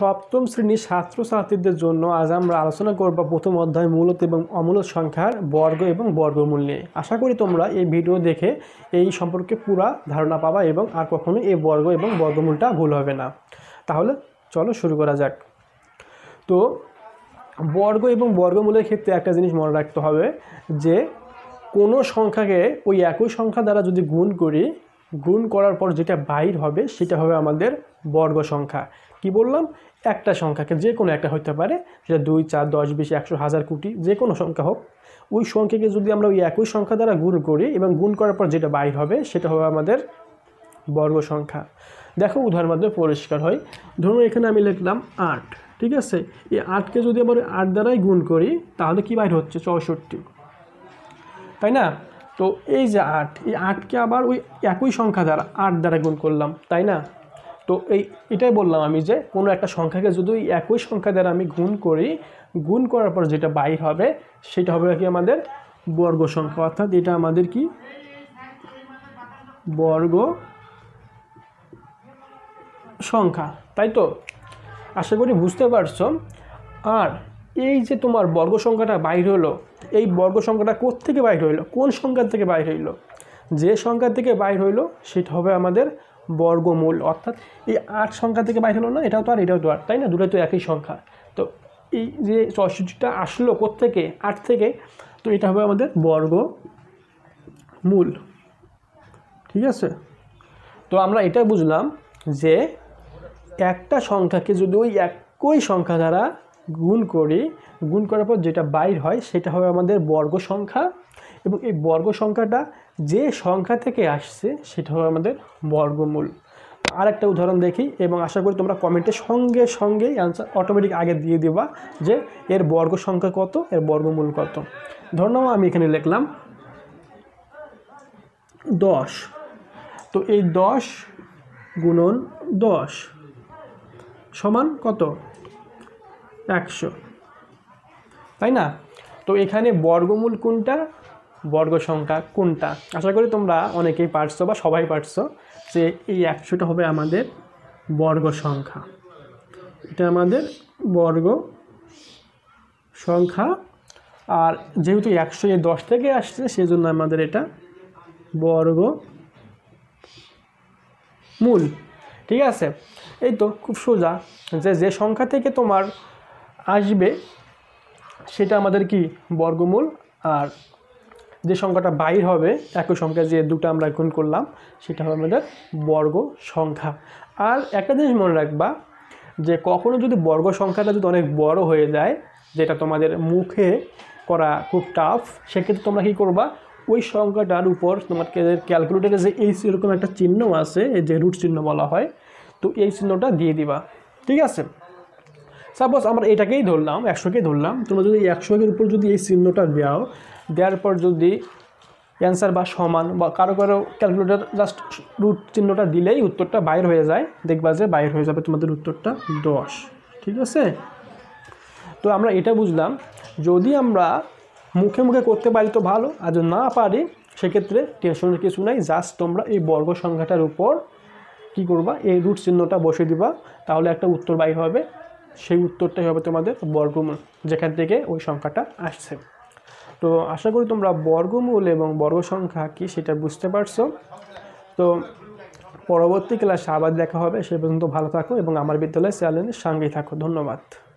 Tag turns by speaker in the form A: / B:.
A: সপ্তম শ্রেণীর ছাত্রছাত্রীদের জন্য আজ আমরা আলোচনা করব প্রথম অধ্যায় মূলত এবং অমূলত সংখ্যার বর্গ এবং বর্গমূল নিয়ে। আশা করি তোমরা এই ভিডিও দেখে এই সম্পর্কে পুরা ধারণা পাবা এবং আর কখনো এই বর্গ এবং বর্গমূলটা ভুল হবে না। তাহলে চলো শুরু করা যাক। তো বর্গ এবং বর্গমূলের ক্ষেত্রে একটা জিনিস মনে রাখতে হবে যে কোনো সংখ্যাকে ওই একই সংখ্যা দ্বারা যদি গুণ করার পর যেটা বাইর হবে সেটা হবে আমাদের বর্গ সংখ্যা। কি বললাম? একটা সংখ্যাকে যে কোনো একটা হতে পারে, সেটা 2, 4, 10, 20, 100, 1000, কোটি যে কোনো সংখ্যা হোক, ওই সংখ্যাকে যদি আমরা ওই একই সংখ্যা দ্বারা গুণ করি এবং গুণ করার পর যেটা বাইর হবে সেটা হবে আমাদের বর্গ সংখ্যা। দেখো উদাহরণের মাধ্যমে পরিষ্কার হয়। ধরুন এখানে আমি লিখলাম 8, ঠিক আছে? এই 8কে যদি আবার 8 দ্বারাই গুণ করি তাহলে কি বাইর হচ্ছে? 64, তাই না? তো এই যে 8, এই 8কে আবার ওই একই সংখ্যা দ্বারা 8 দ্বারা গুণ করলাম, তাই না? তো এটাই বললাম আমি যে কোনো একটা সংখ্যাকে যদি ওই একই সংখ্যা দ্বারা আমি গুণ করি, গুণ করার পর যেটা বাইর হবে সেটা হবে কি আমাদের বর্গ সংখ্যা, অর্থাৎ এটা আমাদের কি বর্গ সংখ্যা, তাই তো? আশা করি বুঝতে পারছো। আর এই যে তোমার বর্গ সংখ্যাটা বাইর হলো, এই বর্গ সংখ্যাটা কোত্থেকে বাইর হইলো? কোন সংখ্যা থেকে বাইর হইলো? যে সংখ্যা থেকে বাইর হইলো সেটা হবে আমাদের বর্গমূল। অর্থাৎ এই 8 সংখ্যা থেকে বাইর হলো না, এটাও তো আর এটাও তো আর, তাই না? দুটোই তো একই সংখ্যা। তো এই যে 64টা আসলো কোত্থেকে? 8 থেকে। তো এটা হবে আমাদের বর্গমূল, ঠিক আছে? তো আমরা এটা বুঝলাম যে একটা সংখ্যাকে যদি ওই একই সংখ্যা দ্বারা গুণ করি, গুণ করার পর যেটা বাইর হয় সেটা হবে আমাদের বর্গ সংখ্যা, এবং এই বর্গ সংখ্যাটা যে সংখ্যা থেকে আসছে সেটা হবে আমাদের বর্গমূল। আর একটা উদাহরণ দেখি এবং আশা করি তোমরা কমেন্টের সঙ্গে সঙ্গেই অ্যান্সার অটোমেটিক আগে দিয়ে দেবা যে এর বর্গ সংখ্যা কত, এর বর্গমূল কত। ধরে নাও আমি এখানে লিখলাম 10, তো এই 10 গুণন 10 সমান কত? 100, তাই না? তো এখানে বর্গমূল কোনটা, বর্গ সংখ্যা কোনটা? আশা করি তোমরা অনেকেই পারছো বা সবাই পারছো যে এই 100টা হবে আমাদের বর্গ সংখ্যা, এটা আমাদের বর্গ সংখ্যা। আর যেহেতু 100 এই 10 থেকে আসছে সেজন্য আমাদের এটা বর্গমূল, ঠিক আছে? এই তো খুব সোজা, যে সংখ্যা থেকে তোমার আসবে সেটা আমাদের কি বর্গমূল, আর যে সংখ্যাটা বাইর হবে একই সংখ্যা যে দুটো আমরা গুণ করলাম সেটা হবে আমাদের বর্গ সংখ্যা। আর একটা জিনিস মনে রাখবা যে কখনো যদি বর্গ সংখ্যাটা যদি অনেক বড় হয়ে যায়, যেটা তোমাদের মুখে করা খুব টাফ, সেক্ষেত্রে তোমরা কী করবা, ওই সংখ্যাটার উপর তোমাকে ক্যালকুলেটারে যে এই এরকম একটা চিহ্ন আছে, এই যে রুট চিহ্ন বলা হয়, তো এই চিহ্নটা দিয়ে দিবা, ঠিক আছে? সাপোজ আমরা এটাকেই ধরলাম, 100কেই ধরলাম। তোমরা যদি 100-এর উপর যদি এই চিহ্নটা দেওয়ার পর যদি অ্যান্সার বা সমান বা কারো ক্যালকুলেটর জাস্ট রুট চিহ্নটা দিলেই উত্তরটা বাইর হয়ে যায়, দেখবা যে বাইর হয়ে যাবে তোমাদের উত্তরটা 10, ঠিক আছে? তো আমরা এটা বুঝলাম, যদি আমরা মুখে মুখে করতে পারি তো ভালো, আর যদি না পারি সেক্ষেত্রে টেনশনের কিছু নাই, জাস্ট তোমরা এই বর্গ সংখ্যাটার উপর কী করবা, এই রুট চিহ্নটা বসে দিবা, তাহলে একটা উত্তর বাইর হবে, সেই উত্তরটাই হবে তোমাদের বর্গমূল, যেখান থেকে ওই সংখ্যাটা আসছে। তো আশা করি তোমরা বর্গমূল এবং বর্গ সংখ্যা কি সেটা বুঝতে পারছো। তো পরবর্তী ক্লাসে আবার দেখা হবে, সে পর্যন্ত ভালো থাকো এবং আমার বিদ্যালয় চ্যানেলের সঙ্গেই থাকো। ধন্যবাদ।